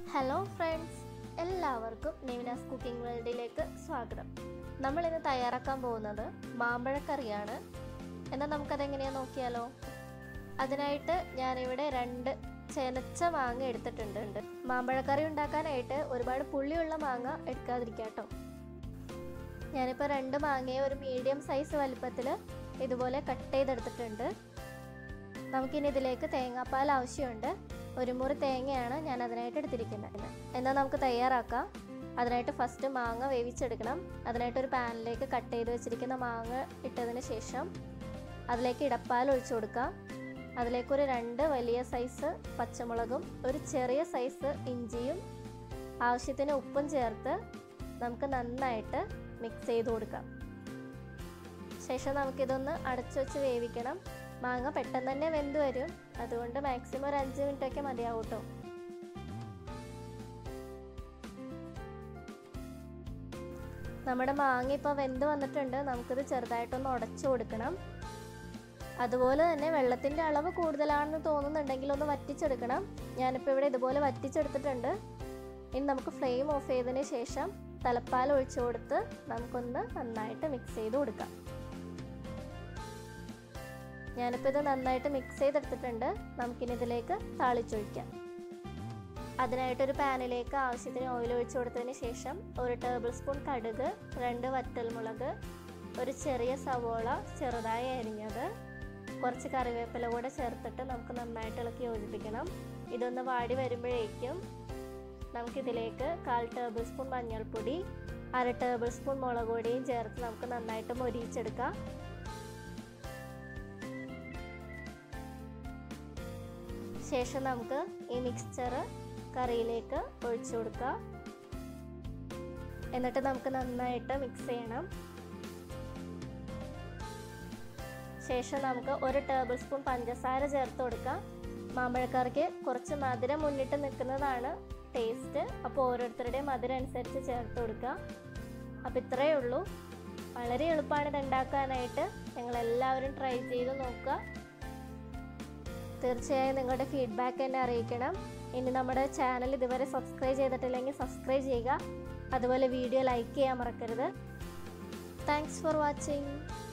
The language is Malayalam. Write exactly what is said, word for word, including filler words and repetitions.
ഹലോ ഫ്രണ്ട്സ്, എല്ലാവർക്കും നിവിനാസ് കുക്കിംഗ് വേൾഡിലേക്ക് സ്വാഗതം. നമ്മളിന്ന് തയ്യാറാക്കാൻ പോകുന്നത് മാമ്പഴക്കറിയാണ്. എന്നാൽ നമുക്കതെങ്ങനെയാണെന്ന് നോക്കിയാലോ. അതിനായിട്ട് ഞാനിവിടെ രണ്ട് ചെനച്ച മാങ്ങ എടുത്തിട്ടുണ്ട്. മാമ്പഴക്കറി ഉണ്ടാക്കാനായിട്ട് ഒരുപാട് പുള്ളിയുള്ള മാങ്ങ എടുക്കാതിരിക്കുക കേട്ടോ. ഞാനിപ്പോൾ രണ്ട് മാങ്ങയെ ഒരു മീഡിയം സൈസ് വലിപ്പത്തിൽ ഇതുപോലെ കട്ട് ചെയ്തെടുത്തിട്ടുണ്ട്. നമുക്കിനി ഇതിലേക്ക് തേങ്ങാപ്പാൽ ആവശ്യമുണ്ട്. ഒരു മുറി തേങ്ങയാണ് ഞാൻ അതിനായിട്ട് എടുത്തിരിക്കുന്നത്. എന്നാൽ നമുക്ക് തയ്യാറാക്കാം. അതിനായിട്ട് ഫസ്റ്റ് മാങ്ങ വേവിച്ചെടുക്കണം. അതിനായിട്ട് ഒരു പാനിലേക്ക് കട്ട് ചെയ്ത് വെച്ചിരിക്കുന്ന മാങ്ങ ഇട്ടതിന് ശേഷം അതിലേക്ക് ഇടപ്പാൽ ഒഴിച്ചു കൊടുക്കാം. അതിലേക്കൊരു രണ്ട് വലിയ സൈസ് പച്ചമുളകും ഒരു ചെറിയ സൈസ് ഇഞ്ചിയും ആവശ്യത്തിന് ഉപ്പും ചേർത്ത് നമുക്ക് നന്നായിട്ട് മിക്സ് ചെയ്ത് കൊടുക്കാം. ശേഷം നമുക്കിതൊന്ന് അടച്ചു വെച്ച് വേവിക്കണം. മാങ്ങ പെട്ടെന്ന് തന്നെ വെന്ത് വരും, അതുകൊണ്ട് മാക്സിമം ഒരു അഞ്ച് മിനിറ്റൊക്കെ മതിയാവും കേട്ടോ. നമ്മുടെ മാങ്ങ ഇപ്പോൾ വെന്ത് വന്നിട്ടുണ്ട്. നമുക്കിത് ചെറുതായിട്ടൊന്ന് ഉടച്ചു കൊടുക്കണം. അതുപോലെ തന്നെ വെള്ളത്തിൻ്റെ അളവ് കൂടുതലാണെന്ന് തോന്നുന്നുണ്ടെങ്കിൽ ഒന്ന് വറ്റിച്ചെടുക്കണം. ഞാനിപ്പോൾ ഇവിടെ ഇതുപോലെ വറ്റിച്ചെടുത്തിട്ടുണ്ട്. ഇനി നമുക്ക് ഫ്ലെയിം ഓഫ് ചെയ്തതിന് ശേഷം തലപ്പാൽ ഒഴിച്ചു കൊടുത്ത് നമുക്കൊന്ന് നന്നായിട്ട് മിക്സ് ചെയ്ത് കൊടുക്കാം. ഞാനിപ്പോൾ ഇത് നന്നായിട്ട് മിക്സ് ചെയ്തെടുത്തിട്ടുണ്ട്. നമുക്കിനി ഇതിലേക്ക് താളിച്ചൊഴിക്കാം. അതിനായിട്ടൊരു പാനിലേക്ക് ആവശ്യത്തിന് ഓയിൽ ഒഴിച്ചു കൊടുത്തതിന് ശേഷം ഒരു ടേബിൾ സ്പൂൺ കടുക്, രണ്ട് വറ്റൽമുളക്, ഒരു ചെറിയ സവോള ചെറുതായി അരിഞ്ഞത്, കുറച്ച് കറിവേപ്പില കൂടെ ചേർത്തിട്ട് നമുക്ക് നന്നായിട്ട് ഇളക്കി യോജിപ്പിക്കണം. ഇതൊന്ന് വാടി വരുമ്പോഴേക്കും നമുക്കിതിലേക്ക് കാൽ ടേബിൾ സ്പൂൺ മഞ്ഞൾപ്പൊടി, അര ടേബിൾ സ്പൂൺ മുളക് പൊടിയും ചേർത്ത് നമുക്ക് നന്നായിട്ട് മൊരിയിച്ചെടുക്കാം. ശേഷം നമുക്ക് ഈ മിക്സ്ചർ കറിയിലേക്ക് ഒഴിച്ചു കൊടുക്കാം. എന്നിട്ട് നമുക്ക് നന്നായിട്ട് മിക്സ് ചെയ്യണം. ശേഷം നമുക്ക് ഒരു ടേബിൾ സ്പൂൺ പഞ്ചസാര ചേർത്ത് കൊടുക്കാം. മാമ്പഴക്കറിക്ക് കുറച്ച് മധുരം മുന്നിട്ട് നിൽക്കുന്നതാണ് ടേസ്റ്റ്. അപ്പോൾ ഓരോരുത്തരുടെയും മധുരം അനുസരിച്ച് ചേർത്ത് കൊടുക്കുക. അപ്പോൾ ഇത്രയേ ഉള്ളൂ. വളരെ എളുപ്പമാണ് ഇത് ഉണ്ടാക്കാനായിട്ട്. ഞങ്ങളെല്ലാവരും ട്രൈ ചെയ്ത് നോക്കുക. തീർച്ചയായും നിങ്ങളുടെ ഫീഡ്ബാക്ക് എന്നെ അറിയിക്കണം. ഇനി നമ്മുടെ ചാനൽ ഇതുവരെ സബ്സ്ക്രൈബ് ചെയ്തിട്ടില്ലെങ്കിൽ സബ്സ്ക്രൈബ് ചെയ്യുക. അതുപോലെ വീഡിയോ ലൈക്ക് ചെയ്യാൻ മറക്കരുത്. Thanks for watching.